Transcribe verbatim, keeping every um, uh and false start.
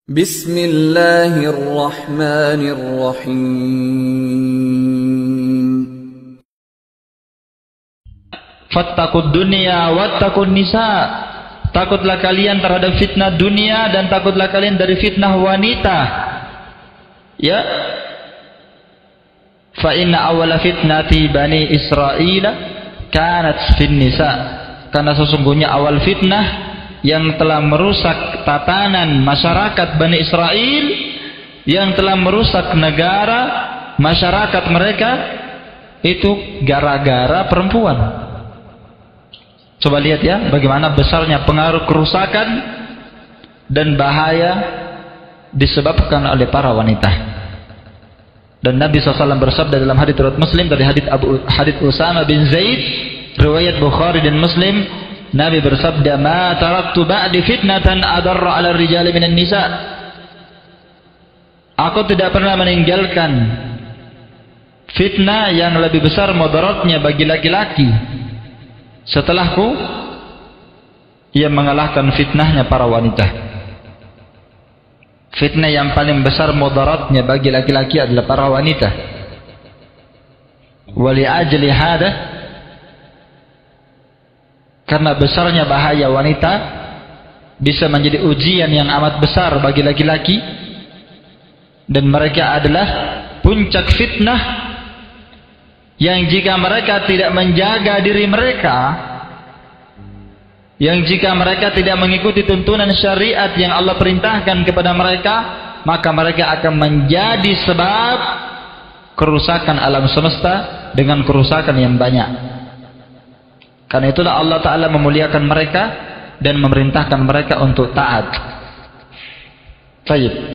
Bismillahirrahmanirrahim. Fattaqud dunya wattaqun nisa. Takutlah kalian terhadap fitnah dunia dan takutlah kalian dari fitnah wanita. Ya. Fa inna awwala fitnati bani Israil kanat fin nisa. Karena sesungguhnya awal fitnah yang telah merusak tatanan masyarakat Bani Israel, yang telah merusak negara masyarakat mereka, itu gara-gara perempuan. Coba lihat ya, bagaimana besarnya pengaruh kerusakan dan bahaya disebabkan oleh para wanita. Dan Nabi shallallahu alaihi wasallam bersabda dalam hadits riwayat Muslim dari hadits Abu hadits Usama bin Zaid, riwayat Bukhari dan Muslim, Nabi bersabda, "Ma taraktu ba'di fitnatan adarra 'ala ar-rijali minan nisa." Aku tidak pernah meninggalkan fitnah yang lebih besar mudaratnya bagi laki-laki setelahku, yang mengalahkan fitnahnya para wanita. Fitnah yang paling besar mudaratnya bagi laki-laki adalah para wanita. Wa li ajli hada, karena besarnya bahaya wanita bisa menjadi ujian yang amat besar bagi laki-laki, dan mereka adalah puncak fitnah yang jika mereka tidak menjaga diri mereka, yang jika mereka tidak mengikuti tuntunan syariat yang Allah perintahkan kepada mereka, maka mereka akan menjadi sebab kerusakan alam semesta dengan kerusakan yang banyak. Karena itulah Allah Ta'ala memuliakan mereka dan memerintahkan mereka untuk taat. Baik.